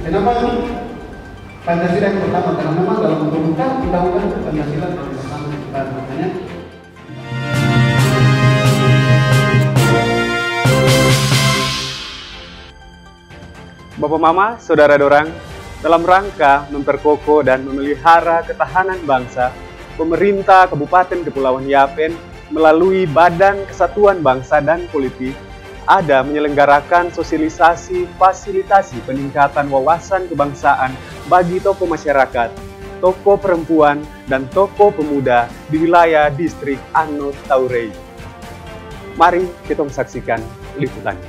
Kenapa Pancasila yang pertama? Karena memang dalam undang-undang itu Pancasila yang pertama kita makanya. Bapak Mama, Saudara Dorang, dalam rangka memperkokoh dan memelihara ketahanan bangsa, pemerintah Kabupaten Kepulauan Yapen melalui Badan Kesatuan Bangsa dan Politik ada menyelenggarakan sosialisasi fasilitasi peningkatan wawasan kebangsaan bagi tokoh masyarakat, tokoh perempuan, dan tokoh pemuda di wilayah distrik Ano Taurei. Mari kita saksikan liputannya.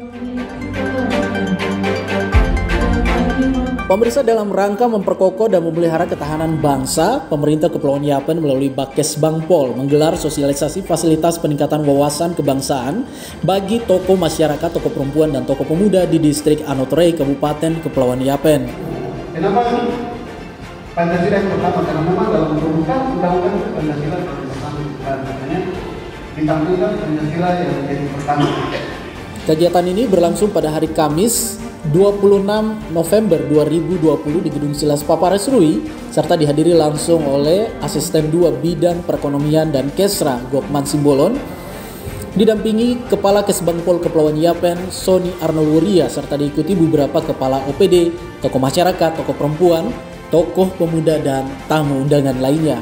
Pemirsa, dalam rangka memperkokoh dan memelihara ketahanan bangsa, pemerintah Kepulauan Yapen melalui Bakesbangpol menggelar sosialisasi fasilitas peningkatan wawasan kebangsaan bagi tokoh masyarakat, tokoh perempuan, dan tokoh pemuda di distrik Ano Taurei, Kabupaten Kepulauan Yapen. Kenapa Pancasila yang pertama? Karena memang dalam undang-undang itu Pancasila yang pertama kita makanya ditampilkan Pancasila yang menjadi pertama. Kegiatan ini berlangsung pada hari Kamis 26 November 2020 di Gedung Silas Paparesrui serta dihadiri langsung oleh Asisten 2 Bidang Perekonomian dan Kesra Gokman Simbolon, didampingi Kepala Kesbangpol Kepulauan Yapen Sony Arnold Wuria serta diikuti beberapa kepala OPD, tokoh masyarakat, tokoh perempuan, tokoh pemuda, dan tamu undangan lainnya.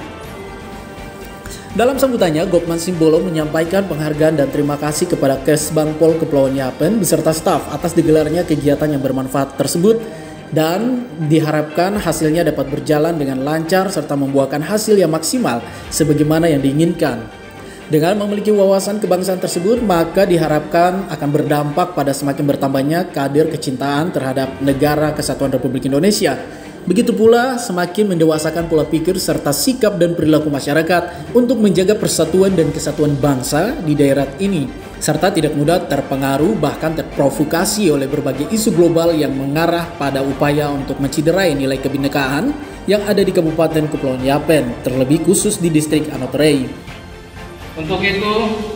Dalam sambutannya, Gokman Simbolon menyampaikan penghargaan dan terima kasih kepada Kesbangpol Kepulauan Yapen beserta staf atas digelarnya kegiatan yang bermanfaat tersebut dan diharapkan hasilnya dapat berjalan dengan lancar serta membuahkan hasil yang maksimal sebagaimana yang diinginkan. Dengan memiliki wawasan kebangsaan tersebut, maka diharapkan akan berdampak pada semakin bertambahnya kader kecintaan terhadap Negara Kesatuan Republik Indonesia. Begitu pula semakin mendewasakan pola pikir serta sikap dan perilaku masyarakat untuk menjaga persatuan dan kesatuan bangsa di daerah ini, serta tidak mudah terpengaruh bahkan terprovokasi oleh berbagai isu global yang mengarah pada upaya untuk menciderai nilai kebinekaan yang ada di Kabupaten Kepulauan Yapen, terlebih khusus di distrik Ano Taurei. Untuk itu,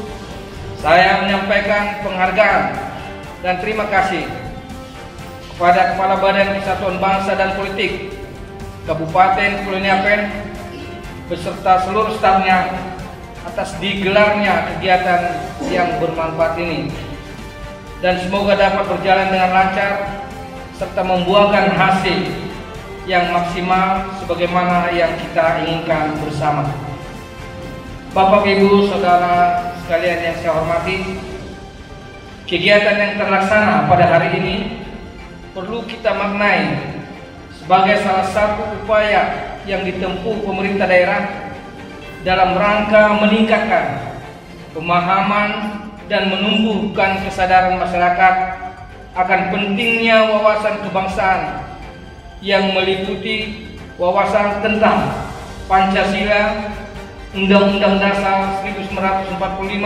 saya menyampaikan penghargaan dan terima kasih kepada Kepala Badan Kesatuan Bangsa dan Politik Kabupaten Kepulauan Yapen beserta seluruh stafnya atas digelarnya kegiatan yang bermanfaat ini, dan semoga dapat berjalan dengan lancar serta membuahkan hasil yang maksimal sebagaimana yang kita inginkan bersama. Bapak, Ibu, Saudara sekalian yang saya hormati, kegiatan yang terlaksana pada hari ini perlu kita maknai sebagai salah satu upaya yang ditempuh pemerintah daerah dalam rangka meningkatkan pemahaman dan menumbuhkan kesadaran masyarakat akan pentingnya wawasan kebangsaan yang meliputi wawasan tentang Pancasila, Undang-Undang Dasar 1945,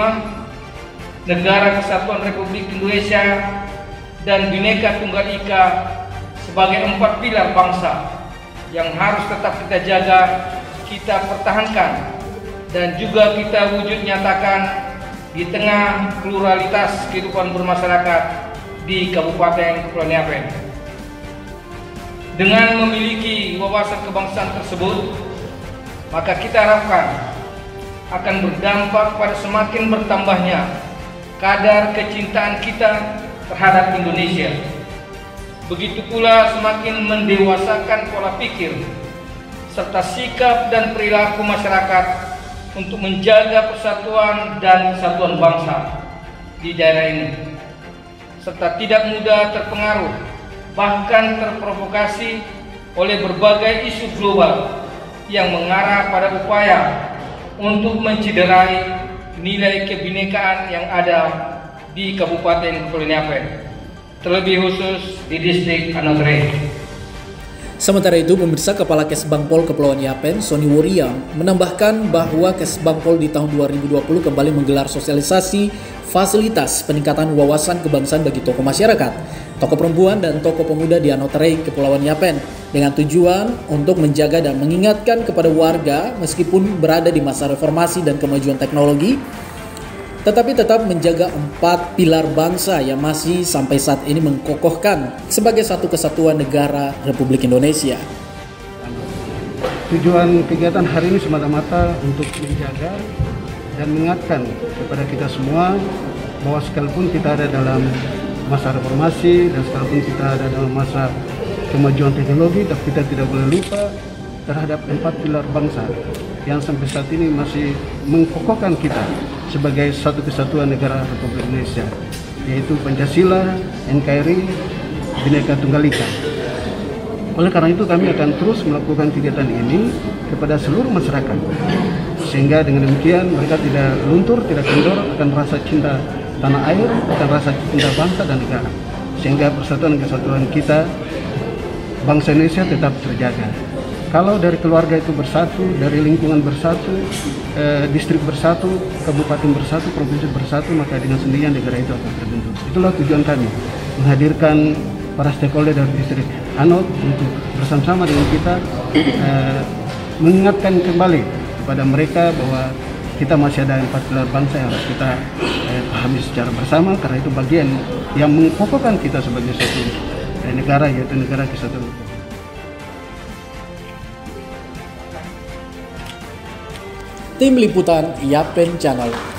Negara Kesatuan Republik Indonesia, dan Bhinneka Tunggal Ika sebagai 4 pilar bangsa yang harus tetap kita jaga, kita pertahankan, dan juga kita wujud nyatakan di tengah pluralitas kehidupan bermasyarakat di Kabupaten Kepulauan Yapen. Dengan memiliki wawasan kebangsaan tersebut, maka kita harapkan akan berdampak pada semakin bertambahnya kadar kecintaan kita terhadap Indonesia. Begitu pula semakin mendewasakan pola pikir serta sikap dan perilaku masyarakat untuk menjaga persatuan dan kesatuan bangsa di daerah ini, serta tidak mudah terpengaruh bahkan terprovokasi oleh berbagai isu global yang mengarah pada upaya untuk menciderai nilai kebinekaan yang ada di Kabupaten Kepulauan Yapen, terlebih khusus di distrik Ano Taurei. Sementara itu, pemirsa, Kepala Kesbangpol Kepulauan Yapen Sony Wuria menambahkan bahwa Kesbangpol di tahun 2020 kembali menggelar sosialisasi fasilitas peningkatan wawasan kebangsaan bagi tokoh masyarakat, tokoh perempuan, dan tokoh pemuda di Ano Taurei, Kepulauan Yapen, dengan tujuan untuk menjaga dan mengingatkan kepada warga meskipun berada di masa reformasi dan kemajuan teknologi, tetapi tetap menjaga 4 pilar bangsa yang masih sampai saat ini mengkokohkan sebagai satu kesatuan negara Republik Indonesia. Tujuan kegiatan hari ini semata-mata untuk menjaga dan mengingatkan kepada kita semua bahwa sekalipun kita ada dalam masa reformasi dan sekalipun kita ada dalam masa kemajuan teknologi, tapi kita tidak boleh lupa terhadap 4 pilar bangsa yang sampai saat ini masih mengkokohkan kita sebagai satu kesatuan negara Republik Indonesia, yaitu Pancasila, NKRI, Bhinneka Tunggal Ika. Oleh karena itu kami akan terus melakukan kegiatan ini kepada seluruh masyarakat, sehingga dengan demikian mereka tidak luntur, tidak kendor akan rasa cinta tanah air, akan rasa cinta bangsa dan negara, sehingga persatuan dan kesatuan kita bangsa Indonesia tetap terjaga. Kalau dari keluarga itu bersatu, dari lingkungan bersatu, distrik bersatu, kabupaten bersatu, provinsi bersatu, maka dengan sendirinya negara itu akan terbentuk. Itulah tujuan kami, menghadirkan para stakeholder dari distrik Hanot untuk bersama-sama dengan kita mengingatkan kembali kepada mereka bahwa kita masih ada 4 pilar bangsa yang harus kita pahami secara bersama, karena itu bagian yang mengokohkan kita sebagai satu negara, yaitu negara kesatuan. Tim Liputan Yapen Channel.